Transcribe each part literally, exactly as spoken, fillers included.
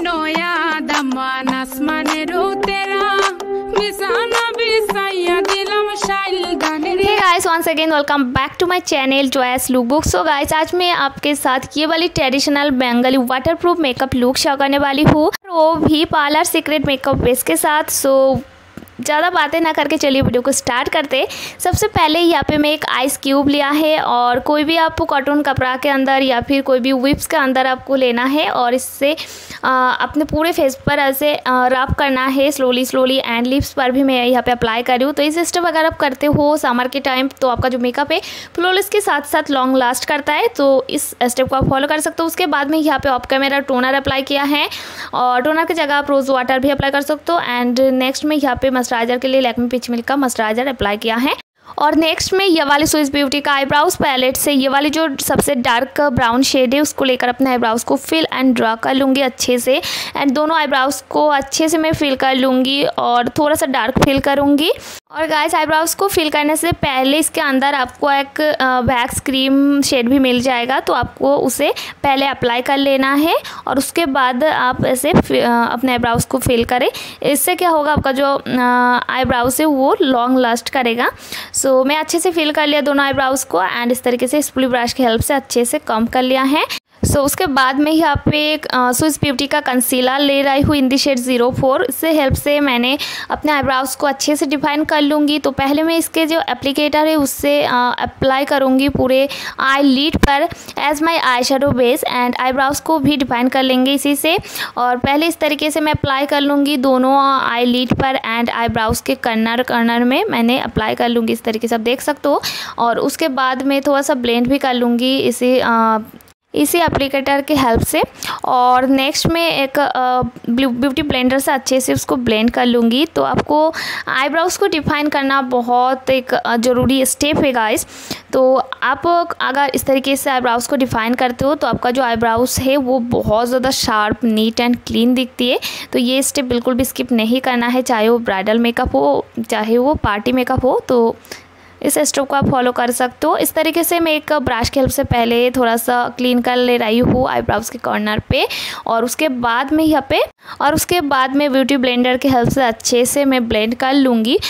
Hey guys, once again welcome back to my channel Joyous Lookbook। So guys, आज मैं आपके साथ ये वाली traditional Bengali waterproof makeup look share करने वाली हूँ, वो भी पार्लर सीक्रेट मेकअप बेस के साथ। सो ज़्यादा बातें ना करके चलिए वीडियो को स्टार्ट करते। सबसे पहले यहाँ पे मैं एक आइस क्यूब लिया है और कोई भी आपको कॉटन कपड़ा के अंदर या फिर कोई भी विप्स के अंदर आपको लेना है और इससे आ, अपने पूरे फेस पर ऐसे रब करना है स्लोली स्लोली एंड लिप्स पर भी मैं यहाँ पे अप्लाई कर रही हूँ। तो इस स्टेप अगर आप करते हो समर के टाइम तो आपका जो मेकअप है फ्लॉलेस के साथ साथ लॉन्ग लास्ट करता है, तो इस स्टेप को आप फॉलो कर सकते हो। उसके बाद में यहाँ पे ऑफ कैमरा टोनर अप्लाई किया है और टोनर की जगह आप रोज़ वाटर भी अप्लाई कर सकते हो। एंड नेक्स्ट में यहाँ पे मॉइस्चराइजर के लिए लैक्मे पीच मिल्क का मॉइस्चराइजर अप्लाई किया है। और नेक्स्ट में ये वाली स्विस ब्यूटी का आईब्राउज पैलेट से ये वाली जो सबसे डार्क ब्राउन शेड है उसको लेकर अपने आईब्राउज को फिल एंड ड्रा कर लूँगी अच्छे से। एंड दोनों आईब्राउज को अच्छे से मैं फिल कर लूँगी और थोड़ा सा डार्क फिल करूँगी। और गाइस, आईब्राउज को फिल करने से पहले इसके अंदर आपको एक वैक्स क्रीम शेड भी मिल जाएगा, तो आपको उसे पहले अप्लाई कर लेना है और उसके बाद आप ऐसे अपने आईब्राउज को फिल करें। इससे क्या होगा, आपका जो आईब्राउज है वो लॉन्ग लास्ट करेगा। सो so, मैं अच्छे से फिल कर लिया दोनों आईब्राउज को एंड इस तरीके से स्पूली ब्रश की हेल्प से अच्छे से कम कर लिया है। सो so, उसके बाद में यहाँ पे एक स्विस ब्यूटी का कंसीलर ले रही हूँ in the shade zero four. इससे हेल्प से मैंने अपने आईब्राउज को अच्छे से डिफाइन कर लूँगी। तो पहले मैं इसके जो एप्लीकेटर है उससे अप्लाई करूँगी पूरे आई लिड पर as my eyeshadow base and eyebrows को भी डिफाइन कर लेंगे इसी से। और पहले इस तरीके से मैं अप्लाई कर लूँगी दोनों आई लिड पर एंड आईब्राउज के कर्नर कर्नर में मैंने अप्लाई कर लूँगी इस तरीके से, आप देख सकते हो। और उसके बाद में थोड़ा सा ब्लेंड भी कर लूँगी इसी आ, इसी एप्लीकेटर के हेल्प से। और नेक्स्ट में एक ब्यूटी ब्लेंडर से अच्छे से उसको ब्लेंड कर लूँगी। तो आपको आईब्राउज को डिफाइन करना बहुत एक ज़रूरी स्टेप है गाइस। तो आप अगर इस तरीके से आईब्राउज को डिफाइन करते हो तो आपका जो आईब्राउज है वो बहुत ज़्यादा शार्प नीट एंड क्लीन दिखती है। तो ये स्टेप बिल्कुल भी स्किप नहीं करना है, चाहे वो ब्राइडल मेकअप हो चाहे वो पार्टी मेकअप हो। तो इस स्टेप को आप फॉलो कर सकते हो। इस तरीके से मैं एक ब्रश की हेल्प से पहले थोड़ा सा क्लीन कर ले रही हूँ आईब्राउज के कॉर्नर पे और उसके बाद में यहाँ पे और उसके बाद में ब्यूटी ब्लेंडर की हेल्प से अच्छे से मैं ब्लेंड कर लूँगी।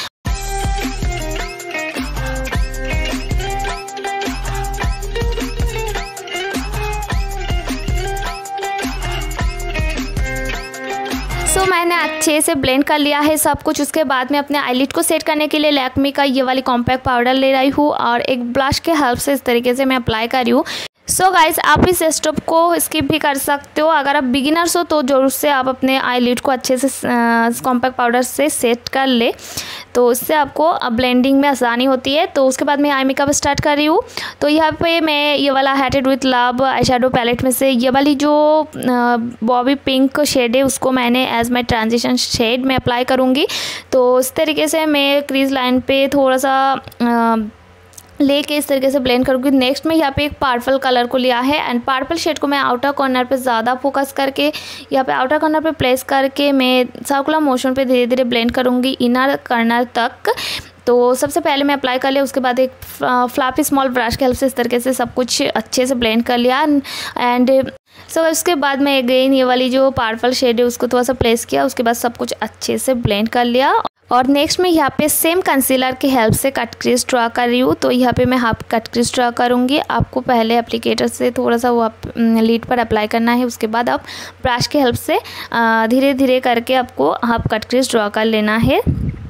तो so, मैंने अच्छे से ब्लेंड कर लिया है सब कुछ। उसके बाद में अपने आईलिड को सेट करने के लिए लैक्मे का ये वाली कॉम्पैक्ट पाउडर ले रही हूँ और एक ब्लश के हेल्प से इस तरीके से मैं अप्लाई कर रही हूँ। सो so गाइस, आप इस स्टेप को स्किप भी कर सकते हो। अगर आप बिगिनर्स हो तो जरूर से आप अपने आईलिड को अच्छे से कॉम्पैक्ट पाउडर से सेट कर ले, तो इससे आपको अब में आसानी होती है। तो उसके बाद मैं आई मेकअप स्टार्ट कर रही हूँ। तो यहाँ पे मैं ये वाला hated with love eye shadow palette में से ये वाली जो बॉबी पिंक शेड है उसको मैंने एज माई ट्रांजिशन शेड में अप्लाई करूँगी। तो इस तरीके से मैं क्रीज लाइन पे थोड़ा सा आ, लेके इस तरीके से ब्लेंड करूँगी। नेक्स्ट में यहाँ पे एक पर्पल कलर को लिया है एंड पर्पल शेड को मैं आउटर कॉर्नर पे ज़्यादा फोकस करके यहाँ पे आउटर कॉर्नर पे प्लेस करके मैं सर्कुलर मोशन पे धीरे धीरे ब्लेंड करूँगी इनर कॉर्नर तक। तो सबसे पहले मैं अप्लाई कर लिया, उसके बाद एक फ्लफी स्मॉल ब्रश की हेल्प से इस तरीके से सब कुछ अच्छे से ब्लेंड कर लिया। एंड सो so, उसके बाद मैं अगेन ये वाली जो पर्पल शेड है उसको थोड़ा सा प्लेस किया, उसके बाद सब कुछ अच्छे से ब्लेंड कर लिया। और नेक्स्ट मैं यहाँ पे सेम कंसीलर की हेल्प से कट क्रीज ड्रा कर रही हूँ। तो यहाँ पे मैं हाफ कट क्रीज ड्रा करूँगी। आपको पहले एप्लीकेटर से थोड़ा सा वो लीड पर अप्लाई करना है, उसके बाद आप ब्रश की हेल्प से धीरे धीरे करके आपको हाफ कट क्रीज ड्रा कर लेना है।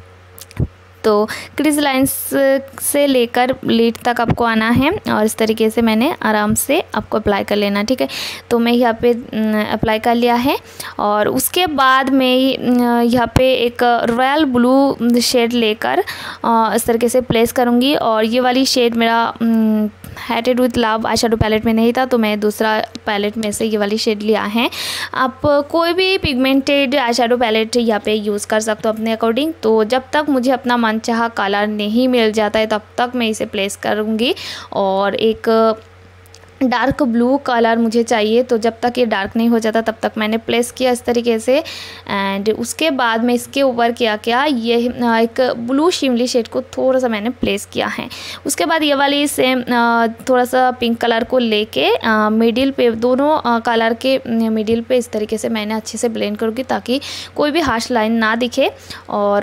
तो क्रीज लाइंस से लेकर लीड तक आपको आना है और इस तरीके से मैंने आराम से आपको अप्लाई कर लेना, ठीक है। तो मैं यहाँ पे अप्लाई कर लिया है और उसके बाद मैं यहाँ पे एक रॉयल ब्लू शेड लेकर इस तरीके से प्लेस करूँगी। और ये वाली शेड मेरा hated with love eye shadow palette में नहीं था, तो मैं दूसरा पैलेट में से ये वाली शेड लिया है। आप कोई भी पिगमेंटेड आई शेडो पैलेट यहाँ पे यूज़ कर सकते हो अपने अकॉर्डिंग। तो जब तक मुझे अपना मनचाहा कलर नहीं मिल जाता है तब तक मैं इसे प्लेस करूँगी और एक डार्क ब्लू कलर मुझे चाहिए, तो जब तक ये डार्क नहीं हो जाता तब तक मैंने प्लेस किया इस तरीके से। एंड उसके बाद में इसके ऊपर क्या किया, ये एक ब्लू शिमली शेड को थोड़ा सा मैंने प्लेस किया है। उसके बाद ये वाली सेम थोड़ा सा पिंक कलर को लेके मिडिल पे, दोनों कलर के मिडिल पे इस तरीके से मैंने अच्छे से ब्लेंड करूँगी ताकि कोई भी हार्श लाइन ना दिखे और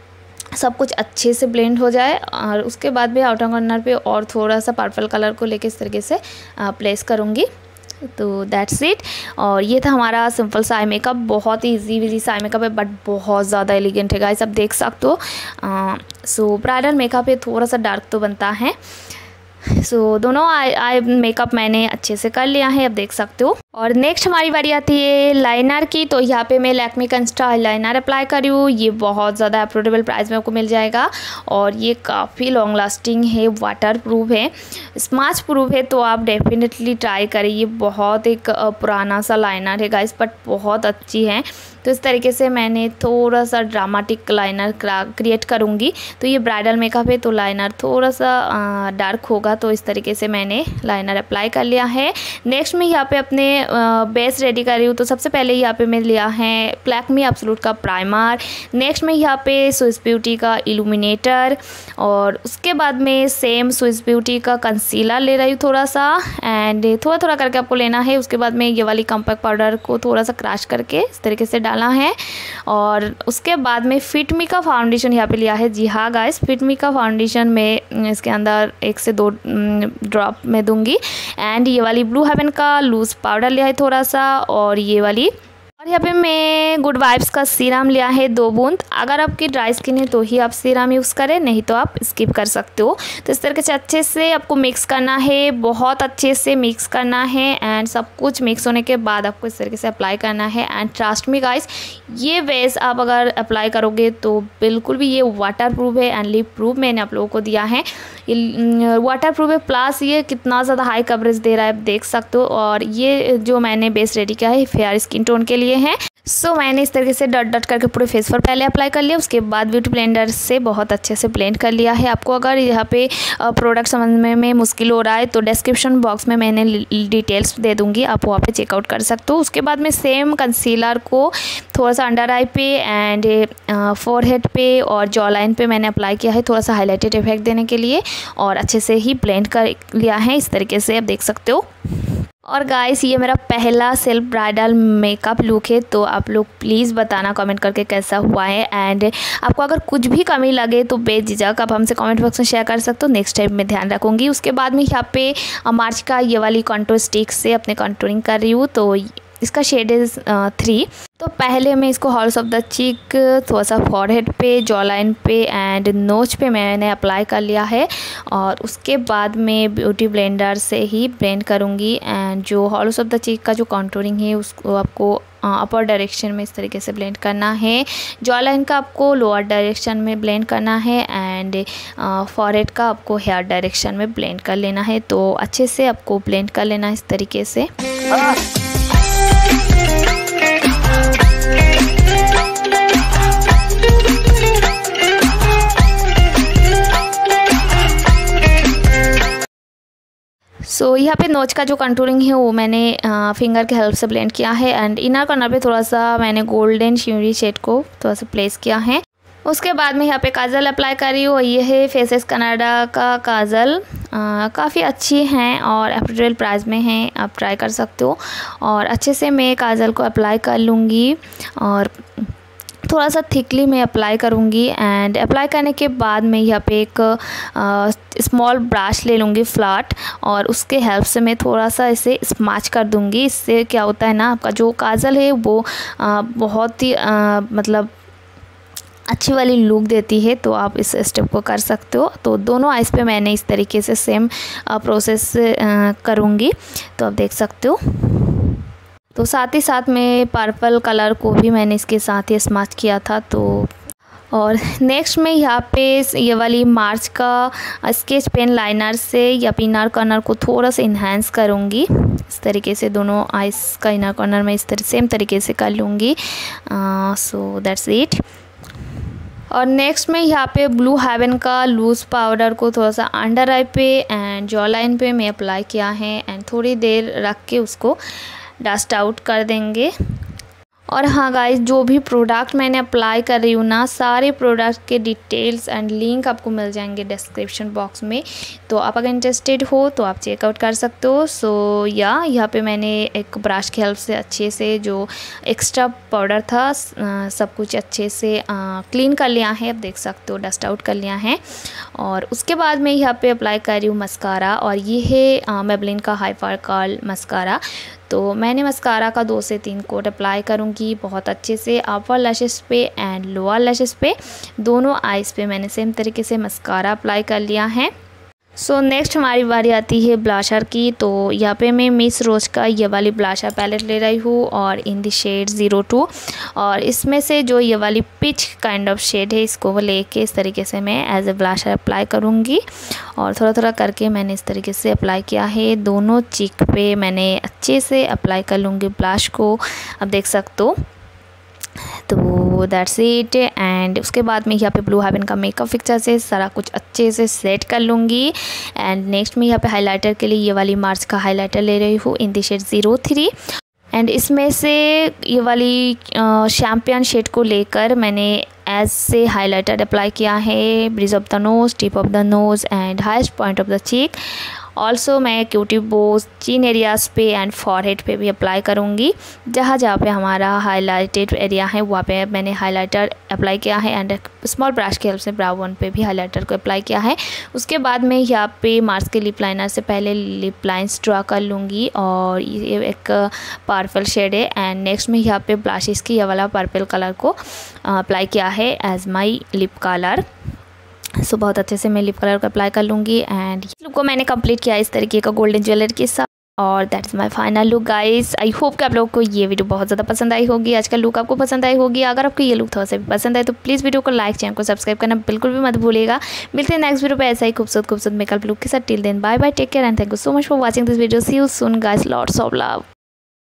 सब कुछ अच्छे से ब्लेंड हो जाए। और उसके बाद भी आउटर कॉर्नर पे और थोड़ा सा पर्पल कलर को लेके इस तरीके से प्लेस करूँगी। तो दैट्स इट। और ये था हमारा सिंपल सा आई मेकअप, बहुत ही इजी विजी सा आई मेकअप है बट बहुत ज़्यादा एलिगेंट है गाइस, आप देख सकते हो। सो ब्राइडल मेकअप है, थोड़ा सा डार्क तो बनता है। सो so, दोनों आई आई मेकअप मैंने अच्छे से कर लिया है, अब देख सकते हो। और नेक्स्ट हमारी बारी आती है लाइनर की। तो यहाँ पे मैं लैक्मे का इंस्टा लाइनर अप्लाई कर रही हूँ। ये बहुत ज़्यादा अफोर्डेबल प्राइस में आपको मिल जाएगा और ये काफ़ी लॉन्ग लास्टिंग है, वाटर प्रूफ है, स्मैच प्रूफ है, तो आप डेफिनेटली ट्राई करें। ये बहुत एक पुराना सा लाइनर है गाइस बट बहुत अच्छी है। तो इस तरीके से मैंने थोड़ा सा ड्रामेटिक लाइनर क्रिएट करूँगी। तो ये ब्राइडल मेकअप है तो लाइनर थोड़ा सा डार्क होगा, तो इस तरीके से मैंने लाइनर अप्लाई कर लिया है। नेक्स्ट मैं यहाँ पे अपने बेस रेडी कर रही हूँ। तो सबसे पहले यहाँ पे मैं लिया है लैक्मे एब्सोल्यूट का प्राइमर। नेक्स्ट मैं यहाँ पे स्विस ब्यूटी का इल्यूमिनेटर और उसके बाद में सेम स्विस ब्यूटी का कंसीलर ले रही हूँ थोड़ा सा, एंड थोड़ा थोड़ा करके आपको लेना है। उसके बाद में ये वाली कॉम्पैक्ट पाउडर को थोड़ा सा क्रश करके इस तरीके से डालना है। और उसके बाद में फिट मी का फाउंडेशन यहाँ पे लिया है। जी हाँ गाइस, फिट मी का फाउंडेशन में इसके अंदर एक से दो ड्रॉप में दूंगी। एंड ये वाली ब्लू हेवन का लूज पाउडर लिया है थोड़ा सा, और ये वाली, और यहाँ पे मैं गुड वाइब्स का सीरम लिया है दो बूंद। अगर आपकी ड्राई स्किन है तो ही आप सीरम यूज़ करें, नहीं तो आप स्किप कर सकते हो। तो इस तरीके से अच्छे से आपको मिक्स करना है, बहुत अच्छे से मिक्स करना है। एंड सब कुछ मिक्स होने के बाद आपको इस तरीके से अप्लाई करना है। एंड ट्रस्ट मी गाइस, ये बेस आप अगर अप्लाई करोगे तो बिल्कुल भी ये वाटर प्रूफ है एंड लिप प्रूफ मैंने आप लोगों को दिया है। ये वाटर प्रूफ है प्लस ये कितना ज़्यादा हाई कवरेज दे रहा है आप देख सकते हो। और ये जो मैंने बेस रेडी किया है फेयर स्किन टोन के लिए है। सो so, मैंने इस तरीके से डट डट करके पूरे फेस पर पहले अप्लाई कर लिया, उसके बाद ब्यूटी ब्लेंडर से बहुत अच्छे से ब्लेंड कर लिया है। आपको अगर यहाँ पे प्रोडक्ट समझने में मुश्किल हो रहा है तो डिस्क्रिप्शन बॉक्स में मैंने डिटेल्स दे दूँगी, आप वहाँ पे चेकआउट कर सकते हो। उसके बाद में सेम कंसीलर को थोड़ा सा अंडर आई पे एंड फोरहेड पे और जॉ लाइन पे मैंने अप्लाई किया है, थोड़ा सा हाईलाइटेड इफेक्ट देने के लिए, और अच्छे से ही ब्लेंड कर लिया है इस तरीके से, आप देख सकते हो। और गाइस ये मेरा पहला सेल्फ ब्राइडल मेकअप लुक है, तो आप लोग प्लीज़ बताना कमेंट करके कैसा हुआ है। एंड आपको अगर कुछ भी कमी लगे तो बेझिझक आप हमसे कमेंट बॉक्स में शेयर कर सकते हो, नेक्स्ट टाइम मैं ध्यान रखूँगी। उसके बाद में यहाँ पे मार्च का ये वाली कंटूर स्टिक से अपने कंटूरिंग कर रही हूँ। तो इसका शेड इज़ थ्री। तो पहले मैं इसको हॉल्स ऑफ द चीक, थोड़ा सा फॉरहेड पे, जॉ लाइन पे एंड नोच पे मैंने अप्लाई कर लिया है। और उसके बाद मैं ब्यूटी ब्लेंडर से ही ब्लेंड करूँगी। एंड जो हॉल्स ऑफ द चीक का जो कॉन्टूरिंग है उसको आपको अपर डायरेक्शन में इस तरीके से ब्लेंड करना है। जॉ लाइन का आपको लोअर डायरेक्शन में ब्लेंड करना है एंड फॉरहेड का आपको हेयर डायरेक्शन में ब्लेंड कर लेना है। तो अच्छे से आपको ब्लेंड कर लेना है इस तरीके से। सो so, यहाँ पे नोच का जो कंटूरिंग है वो मैंने आ, फिंगर के हेल्प से ब्लेंड किया है। एंड इनर कॉर्नर पे थोड़ा सा मैंने गोल्डन शिमरी शेड को थोड़ा सा प्लेस किया है। उसके बाद में यहाँ पे काजल अप्लाई कर रही हूँ। ये है फेसेस कनाडा का काजल, काफ़ी अच्छी हैं और अफोर्डेबल प्राइस में हैं, आप ट्राई कर सकते हो। और अच्छे से मैं काजल को अप्लाई कर लूँगी और थोड़ा सा थिकली मैं अप्लाई करूँगी। एंड अप्लाई करने के बाद मैं यहाँ पे एक स्मॉल ब्रश ले लूँगी फ्लैट, और उसके हेल्प से मैं थोड़ा सा इसे स्मैच कर दूँगी। इससे क्या होता है ना, आपका जो काजल है वो आ, बहुत ही आ, मतलब अच्छी वाली लुक देती है। तो आप इस स्टेप को कर सकते हो। तो दोनों आइज़ पे मैंने इस तरीके से सेम प्रोसेस करूँगी, तो आप देख सकते हो। तो साथ ही साथ में पर्पल कलर को भी मैंने इसके साथ ही स्मैच किया था। तो और नेक्स्ट में यहाँ पे ये वाली मार्च का स्केच पेन लाइनर से या इनर कॉर्नर को थोड़ा सा इन्हांस करूँगी इस तरीके से। दोनों आइज़ का इनर कॉर्नर में इस तरह सेम तरीके से कर लूँगी। So that's it. और नेक्स्ट में यहाँ पे ब्लू हेवन का लूज़ पाउडर को थोड़ा सा अंडर आई पे एंड जॉ लाइन पे मैं अप्लाई किया है एंड थोड़ी देर रख के उसको डस्ट आउट कर देंगे। और हाँ गाइस, जो भी प्रोडक्ट मैंने अप्लाई कर रही हूँ ना, सारे प्रोडक्ट के डिटेल्स एंड लिंक आपको मिल जाएंगे डिस्क्रिप्शन बॉक्स में, तो आप अगर इंटरेस्टेड हो तो आप चेकआउट कर सकते हो। सो या यहाँ पे मैंने एक ब्रश की हेल्प से अच्छे से जो एक्स्ट्रा पाउडर था आ, सब कुछ अच्छे से आ, क्लीन कर लिया है। आप देख सकते हो डस्ट आउट कर लिया है। और उसके बाद मैं यहाँ पे अप्लाई कर रही हूँ मस्कारा, और ये है मेबलिन का हाइपर कर्ल मस्कारा। तो मैंने मस्कारा का दो से तीन कोट अप्लाई करूँगी बहुत अच्छे से अपर लैशेस पे एंड लोअर लैशेस पे, दोनों आइज़ पे मैंने सेम तरीके से मस्कारा अप्लाई कर लिया है। सो so, नेक्स्ट हमारी बारी आती है ब्लाशर की। तो यहाँ पे मैं मिस रोज का ये वाली ब्लाशर पैलेट ले रही हूँ और in the shade zero two, और इसमें से जो ये वाली पिच काइंड ऑफ शेड है इसको लेके इस तरीके से मैं एज ए ब्लाशर अप्लाई करूँगी। और थोड़ा थोड़ा करके मैंने इस तरीके से अप्लाई किया है। दोनों चीक पे मैंने अच्छे से अप्लाई कर लूँगी ब्लाश को, अब देख सकते हो। तो दैट्स इट। एंड उसके बाद मैं यहाँ पे ब्लू हेवन का मेकअप फिक्सर से सारा कुछ अच्छे से सेट कर लूँगी। एंड नेक्स्ट मैं यहाँ पे हाइलाइटर के लिए ये वाली मार्स का हाइलाइटर ले रही हूँ in the shade zero three. And इसमें से ये वाली शैम्पियन शेड को लेकर मैंने एज से हाइलाइटर अप्लाई किया है bridge of the nose, tip of the nose and highest point of the cheek. Also मैं क्यूटिव बोज, चिन एरियाज़ पे एंड फॉरहेड पे भी अप्लाई करूँगी। जहाँ जहाँ पे हमारा हाइलाइटेड एरिया है वहाँ पे मैंने हाइलाइटर अप्लाई किया है एंड स्मॉल ब्रश की हेल्प से ब्राउ वन पे भी हाइलाइटर को अप्लाई किया है। उसके बाद मैं यहाँ पे मार्स के लिप लाइनर से पहले लिप लाइन्स ड्रा कर लूँगी, और ये एक पर्पल शेड है। एंड नेक्स्ट में यहाँ पे ब्लशेस की ये वाला पर्पल कलर को अप्लाई किया है as my lip colour. So so, बहुत अच्छे से मैं लिप कलर को अप्लाई कर लूँगी। एंड इस लुक को मैंने कंप्लीट किया इस तरीके का गोल्डन ज्वेलरी के साथ, और that's my final look guys. I hope कि आप लोगों को ये वीडियो बहुत ज़्यादा पसंद आई होगी, आज का लुक आपको पसंद आई होगी। अगर आपको ये लुक थोड़ा सा भी पसंद आए तो प्लीज़ वीडियो को लाइक, चैनल को सब्सक्राइब करना बिल्कुल भी मत भूलिएगा। मिलते हैं नेक्स्ट वीडियो पे ऐसा ही खूबसूरत खूबसूरत मेकअप लुक के साथ। Till then bye bye, take care and thank you so much for watching this video. See you soon guys, lots of love.